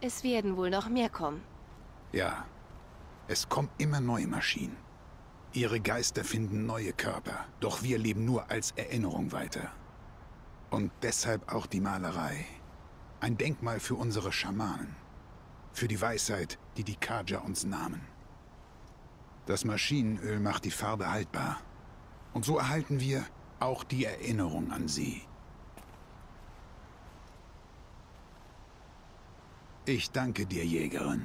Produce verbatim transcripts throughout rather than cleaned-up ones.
Es werden wohl noch mehr kommen. Ja, es kommen immer neue Maschinen. Ihre Geister finden neue Körper, doch wir leben nur als Erinnerung weiter. Und deshalb auch die Malerei. Ein Denkmal für unsere Schamanen. Für die Weisheit, die die Kaja uns nahmen. Das Maschinenöl macht die Farbe haltbar. Und so erhalten wir auch die Erinnerung an sie. Ich danke dir, Jägerin.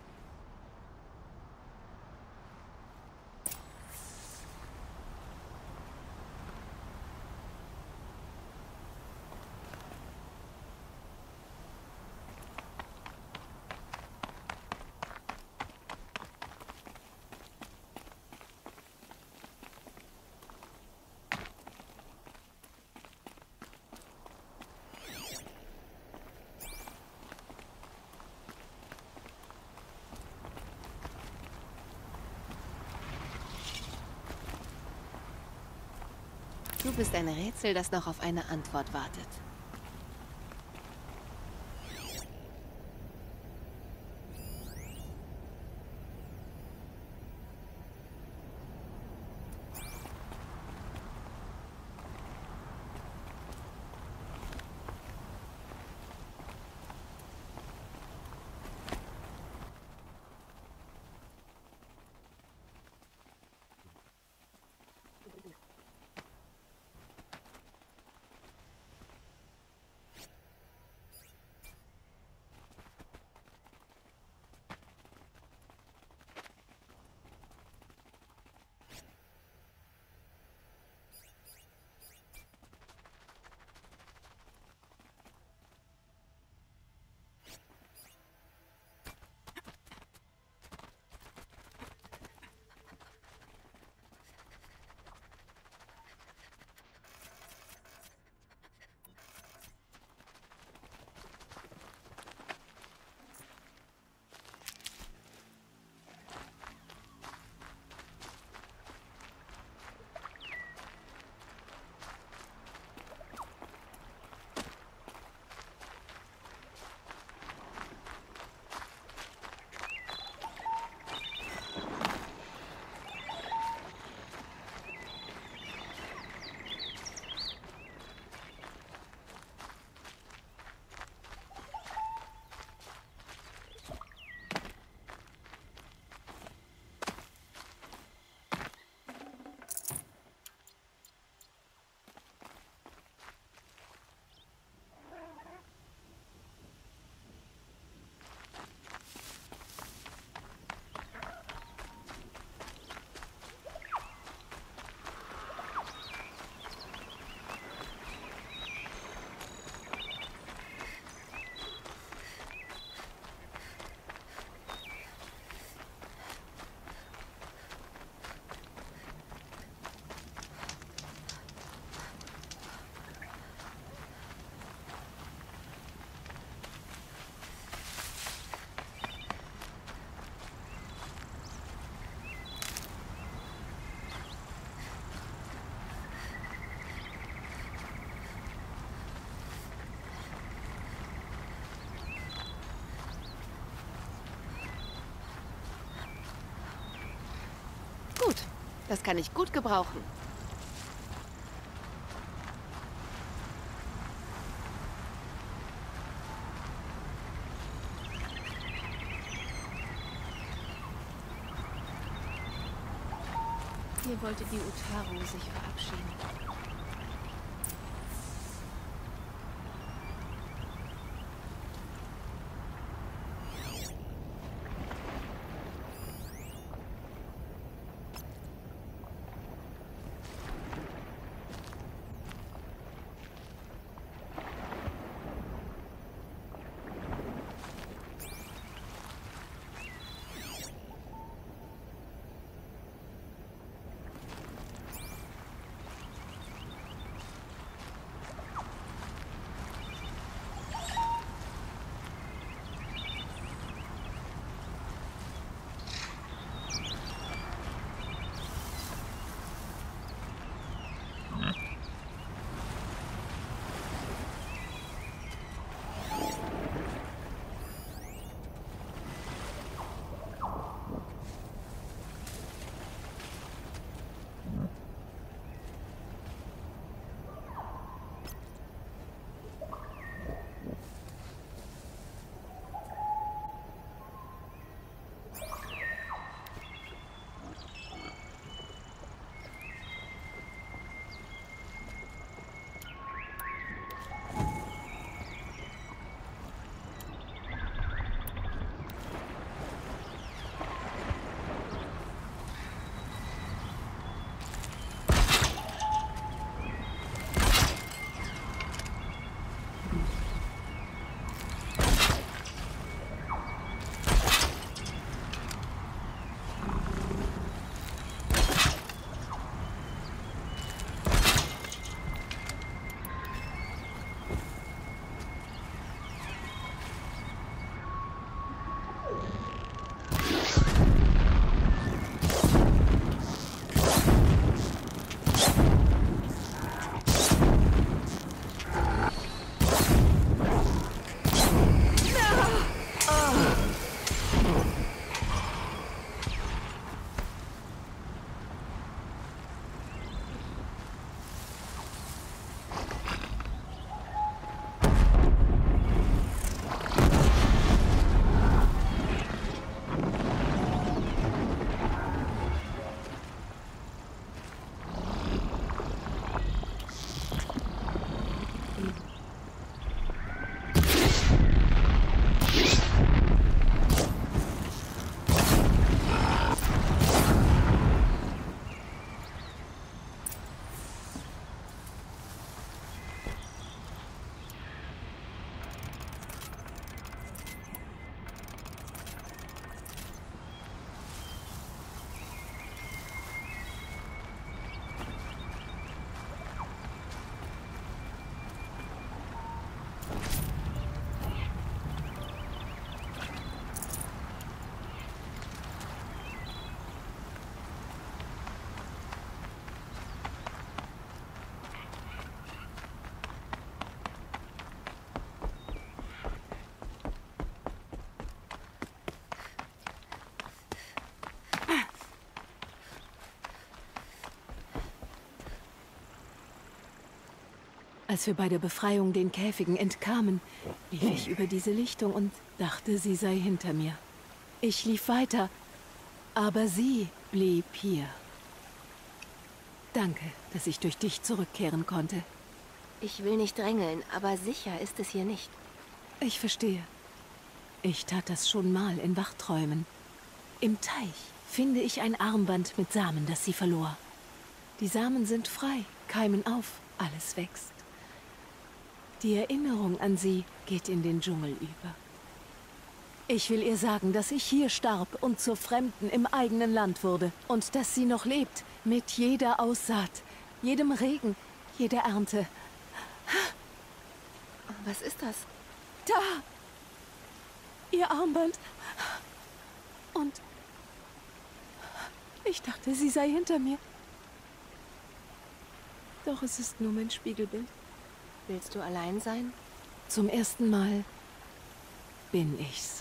Du bist ein Rätsel, das noch auf eine Antwort wartet. Gut, das kann ich gut gebrauchen. Hier wollte die Utaru sich verabschieden. Als wir bei der Befreiung den Käfigen entkamen, lief ich über diese Lichtung und dachte, sie sei hinter mir. Ich lief weiter, aber sie blieb hier. Danke, dass ich durch dich zurückkehren konnte. Ich will nicht drängeln, aber sicher ist es hier nicht. Ich verstehe. Ich tat das schon mal in Wachträumen. Im Teich finde ich ein Armband mit Samen, das sie verlor. Die Samen sind frei, keimen auf, alles wächst. Die Erinnerung an sie geht in den Dschungel über. Ich will ihr sagen, dass ich hier starb und zur Fremden im eigenen Land wurde. Und dass sie noch lebt, mit jeder Aussaat, jedem Regen, jeder Ernte. Was ist das? Da! Ihr Armband. Und ich dachte, sie sei hinter mir. Doch es ist nur mein Spiegelbild. Willst du allein sein? Zum ersten Mal bin ich's.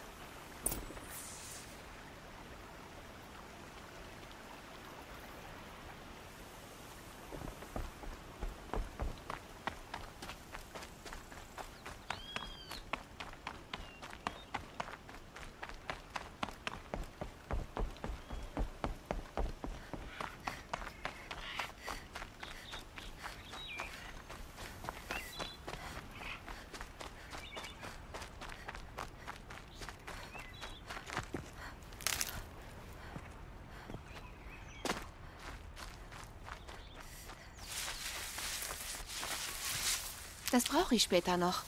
Das brauche ich später noch.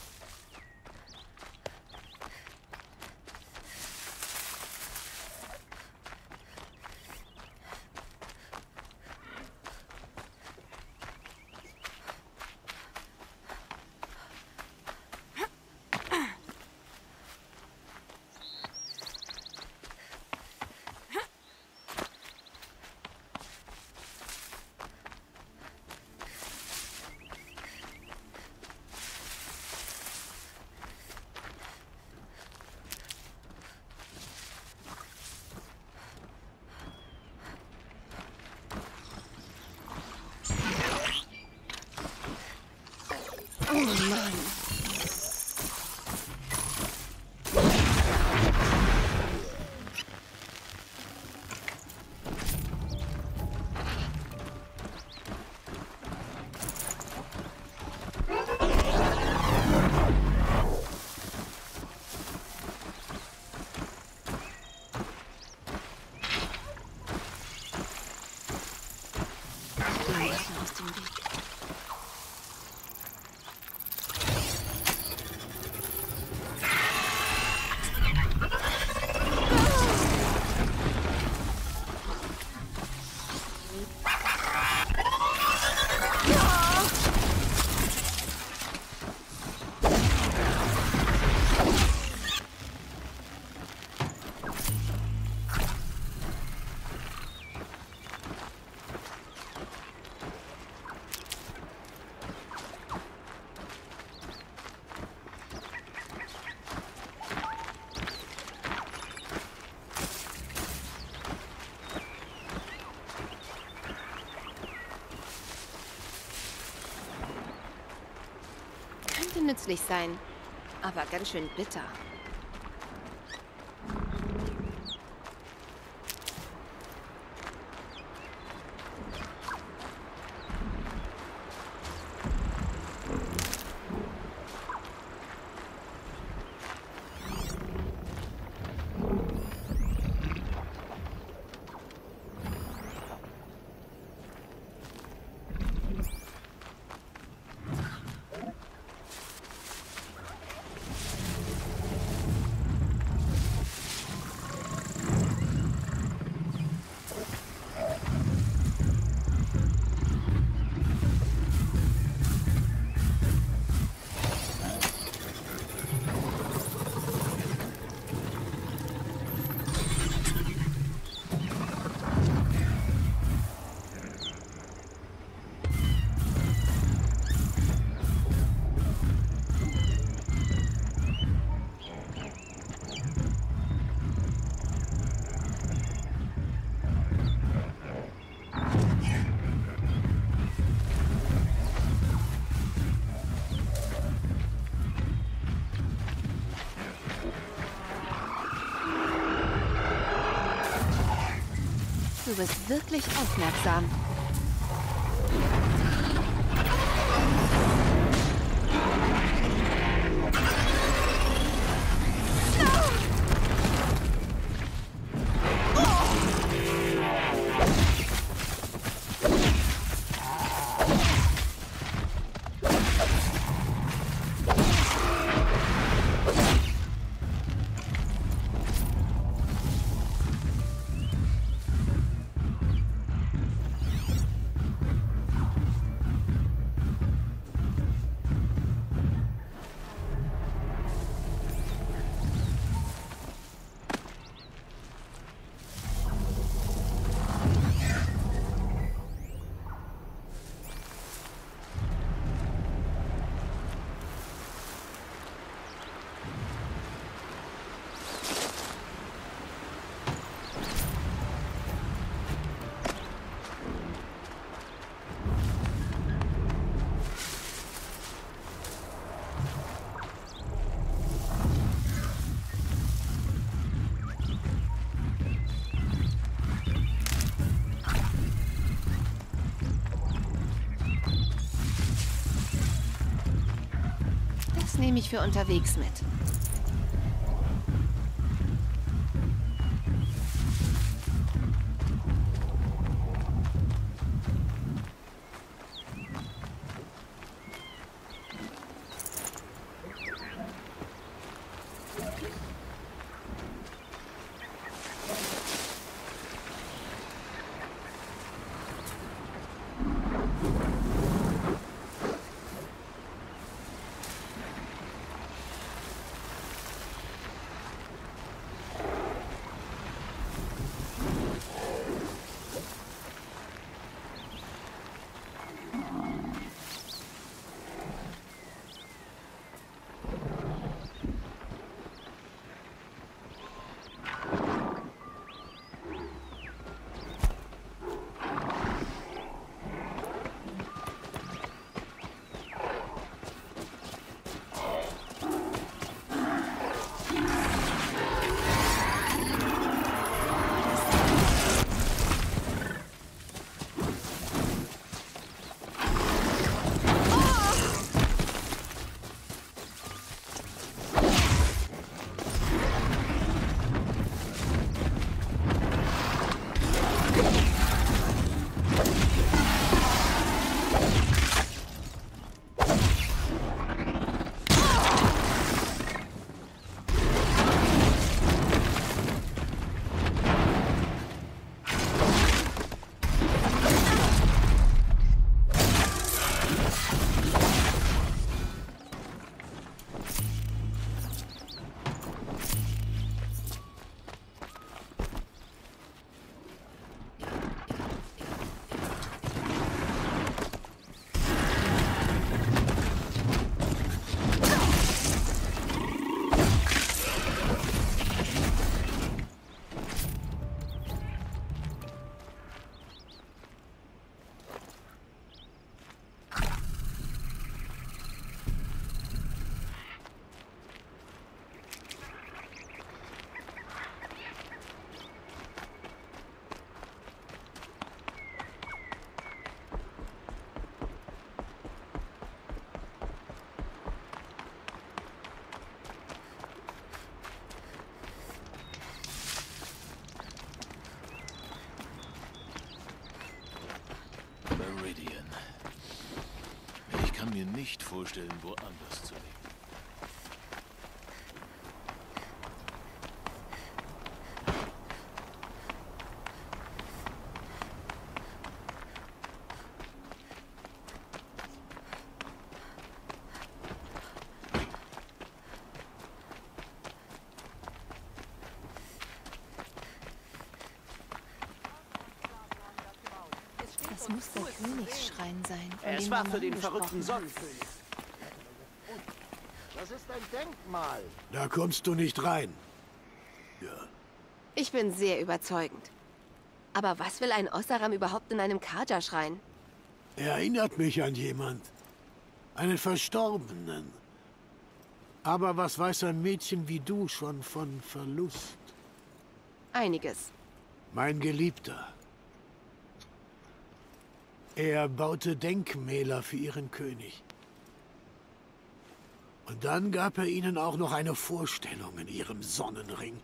Oh Mann. Aus dem Weg. Könnte nützlich sein, aber ganz schön bitter. Du bist wirklich aufmerksam. Das nehme ich für unterwegs mit. Ich kann mir nicht vorstellen, woanders zu leben. Das muss der Königsschrein sein. Von Es dem war Mama für den gesprochen verrückten hat. Sonnenkönig. Das ist ein Denkmal. Da kommst du nicht rein. Ja. Ich bin sehr überzeugend. Aber was will ein Oseram überhaupt in einem Kaja-Schrein? Erinnert mich an jemand. Einen Verstorbenen. Aber was weiß ein Mädchen wie du schon von Verlust? Einiges. Mein Geliebter. Er baute Denkmäler für ihren König. Und dann gab er ihnen auch noch eine Vorstellung in ihrem Sonnenring.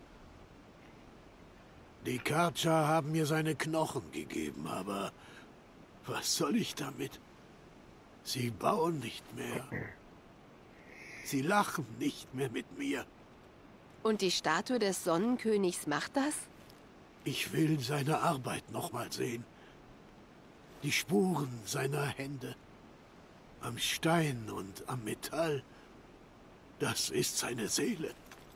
Die Karja haben mir seine Knochen gegeben, aber was soll ich damit? Sie bauen nicht mehr. Sie lachen nicht mehr mit mir. Und die Statue des Sonnenkönigs macht das? Ich will seine Arbeit noch mal sehen. Die Spuren seiner Hände. Am Stein und am Metall. Das ist seine Seele.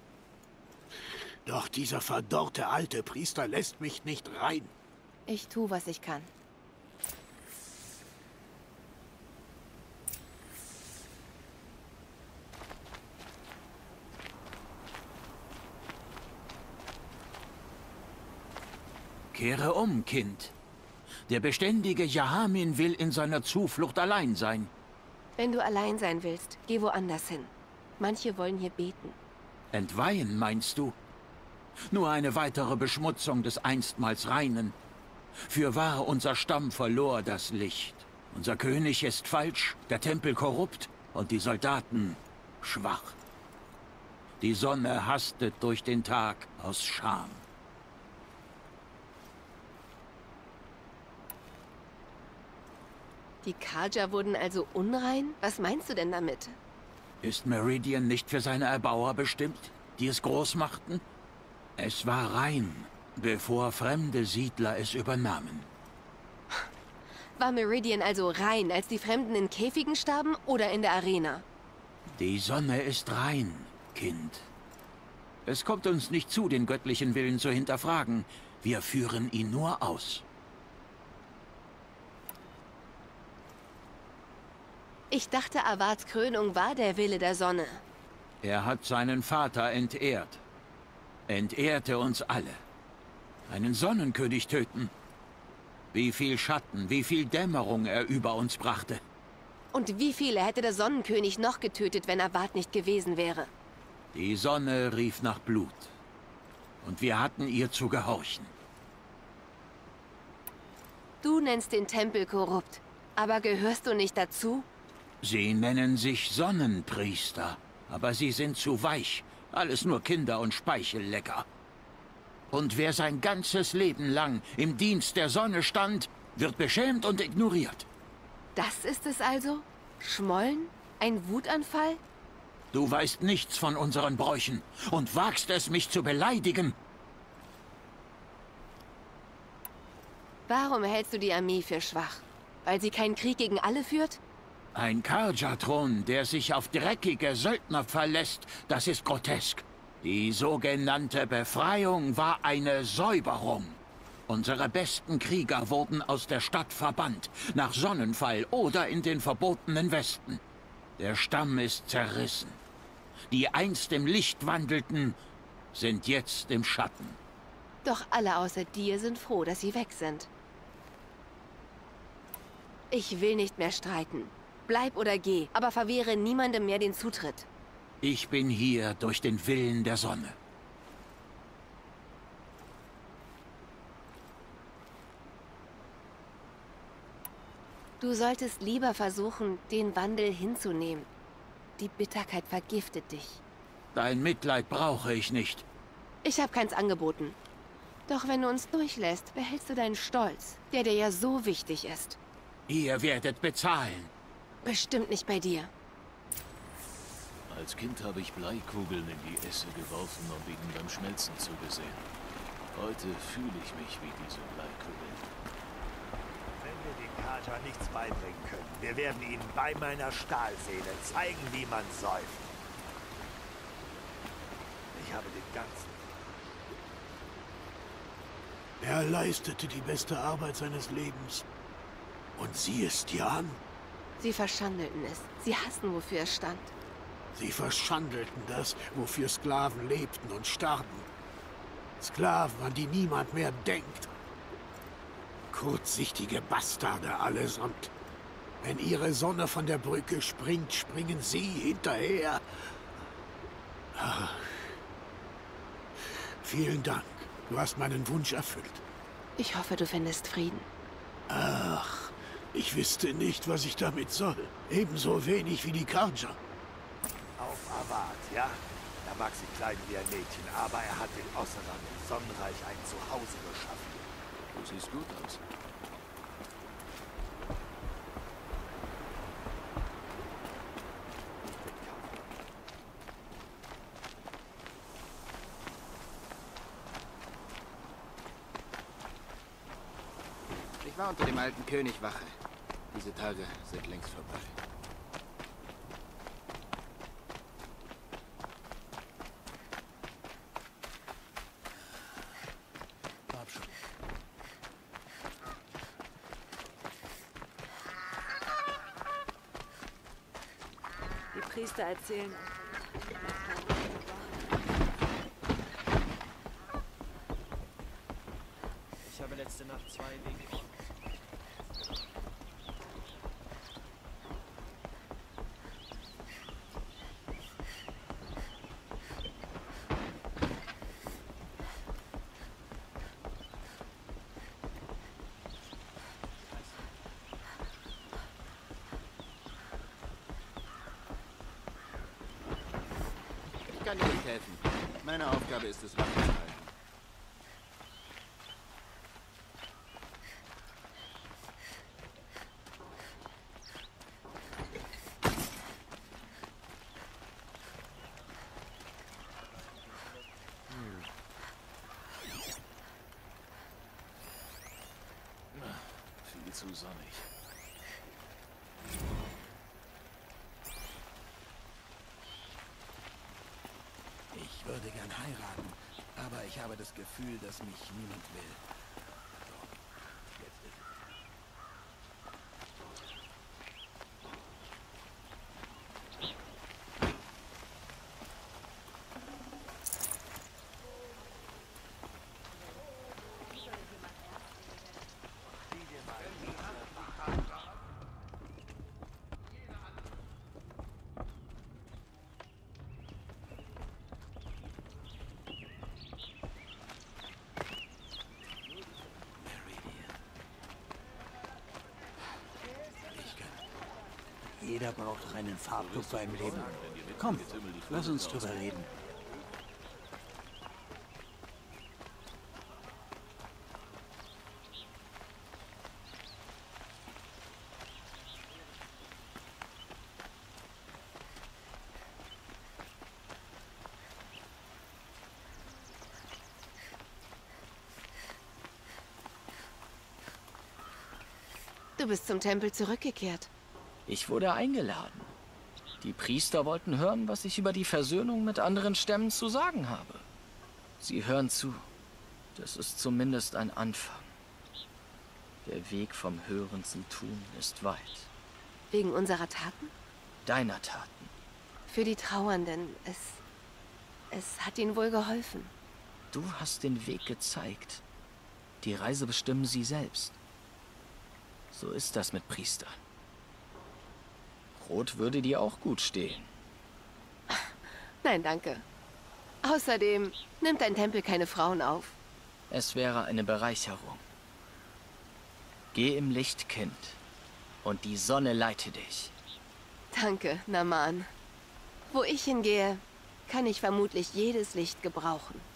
Doch dieser verdorrte alte Priester lässt mich nicht rein. Ich tue, was ich kann. Kehre um, Kind. Der beständige Jahamin will in seiner Zuflucht allein sein. Wenn du allein sein willst, geh woanders hin. Manche wollen hier beten. Entweihen, meinst du? Nur eine weitere Beschmutzung des einstmals Reinen. Fürwahr, unser Stamm verlor das Licht. Unser König ist falsch, der Tempel korrupt und die Soldaten schwach. Die Sonne hastet durch den Tag aus Scham. Die Karja wurden also unrein? Was meinst du denn damit? Ist Meridian nicht für seine Erbauer bestimmt, die es groß machten? Es war rein, bevor fremde Siedler es übernahmen. War Meridian also rein, als die Fremden in Käfigen starben oder in der Arena? Die Sonne ist rein, Kind. Es kommt uns nicht zu, den göttlichen Willen zu hinterfragen. Wir führen ihn nur aus. Ich dachte, Awards Krönung war der Wille der Sonne. Er hat seinen Vater entehrt. Entehrte uns alle. Einen Sonnenkönig töten. Wie viel Schatten, wie viel Dämmerung er über uns brachte. Und wie viele hätte der Sonnenkönig noch getötet, wenn Award nicht gewesen wäre? Die Sonne rief nach Blut. Und wir hatten ihr zu gehorchen. Du nennst den Tempel korrupt. Aber gehörst du nicht dazu? Sie nennen sich Sonnenpriester, aber sie sind zu weich. Alles nur Kinder und Speichellecker. Und wer sein ganzes Leben lang im Dienst der Sonne stand, wird beschämt und ignoriert. Das ist es also? Schmollen? Ein Wutanfall? Du weißt nichts von unseren Bräuchen und wagst es, mich zu beleidigen. Warum hältst du die Armee für schwach? Weil sie keinen Krieg gegen alle führt? Ein Karja-Thron, der sich auf dreckige Söldner verlässt, das ist grotesk. Die sogenannte Befreiung war eine Säuberung. Unsere besten Krieger wurden aus der Stadt verbannt, nach Sonnenfall oder in den verbotenen Westen. Der Stamm ist zerrissen. Die einst im Licht wandelten, sind jetzt im Schatten. Doch alle außer dir sind froh, dass sie weg sind. Ich will nicht mehr streiten. Bleib oder geh, aber verwehre niemandem mehr den Zutritt. Ich bin hier durch den Willen der Sonne. Du solltest lieber versuchen, den Wandel hinzunehmen. Die Bitterkeit vergiftet dich. Dein Mitleid brauche ich nicht. Ich habe keins angeboten. Doch wenn du uns durchlässt, behältst du deinen Stolz, der dir ja so wichtig ist. Ihr werdet bezahlen. Bestimmt nicht bei dir. Als Kind habe ich Bleikugeln in die Esse geworfen und ihnen beim Schmelzen zugesehen. Heute fühle ich mich wie diese Bleikugeln. Wenn wir den Karja nichts beibringen können, wir werden ihnen bei meiner Stahlseele zeigen, wie man säuft. Ich habe den ganzen... Er leistete die beste Arbeit seines Lebens. Und sieh es dir an. Sie verschandelten es. Sie hassen, wofür es stand. Sie verschandelten das, wofür Sklaven lebten und starben. Sklaven, an die niemand mehr denkt. Kurzsichtige Bastarde allesamt. Wenn ihre Sonne von der Brücke springt, springen sie hinterher. Ach. Vielen Dank. Du hast meinen Wunsch erfüllt. Ich hoffe, du findest Frieden. Ach, Ich wüsste nicht, was ich damit soll. Ebenso wenig wie die Karja. Auf Avad, ja? Er mag sie klein wie ein Mädchen, aber er hat den Osseran im Sonnenreich ein Zuhause geschaffen. Du siehst gut aus. Ich war unter dem alten König Wache. Diese Tage sind längst vorbei. Hab schon. Die Priester erzählen. Ich habe letzte Nacht zwei Wege. Ich kann dir nicht helfen. Meine Aufgabe ist es, Wache zu halten. Viel zu sonnig. Ich würde gern heiraten, aber ich habe das Gefühl, dass mich niemand will. So, jetzt ist es. Jeder braucht doch einen Farbtupfer im Leben. Komm, lass uns drüber reden. Du bist zum Tempel zurückgekehrt. Ich wurde eingeladen. Die Priester wollten hören, was ich über die Versöhnung mit anderen Stämmen zu sagen habe. Sie hören zu. Das ist zumindest ein Anfang. Der Weg vom Hören zum Tun ist weit. Wegen unserer Taten? Deiner Taten. Für die Trauernden. Es... Es hat ihnen wohl geholfen. Du hast den Weg gezeigt. Die Reise bestimmen sie selbst. So ist das mit Priestern. Rot würde dir auch gut stehen. Nein, danke. Außerdem nimmt dein Tempel keine Frauen auf. Es wäre eine Bereicherung. Geh im Licht, Kind. Und die Sonne leite dich. Danke, Naman. Wo ich hingehe, kann ich vermutlich jedes Licht gebrauchen.